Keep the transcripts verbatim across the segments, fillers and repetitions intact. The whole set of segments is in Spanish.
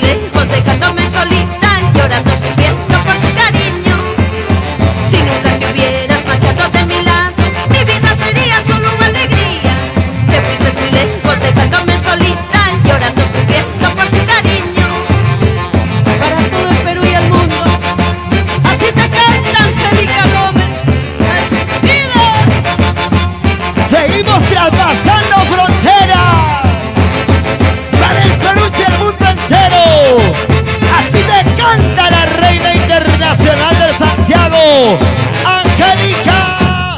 lejos dejándome solita, llorando, sufriendo por tu cariño. Si nunca te hubieras marchado de mi lado, mi vida sería solo alegría. Te fuiste muy lejos dejándome solita, llorando, sufriendo por tu cariño. Para todo el Perú y el mundo, así te canta Angélica Gómez. ¡Vida! Seguimos traspasando fronteras para el Perú y el mundo entero. Así te canta la reina internacional del Santiago, Angélica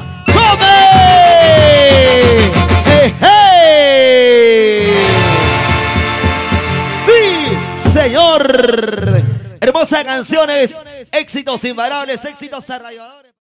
Gómez. ¡Hey, hey! Sí, señor. Hermosas canciones, éxitos imparables, éxitos arrolladores.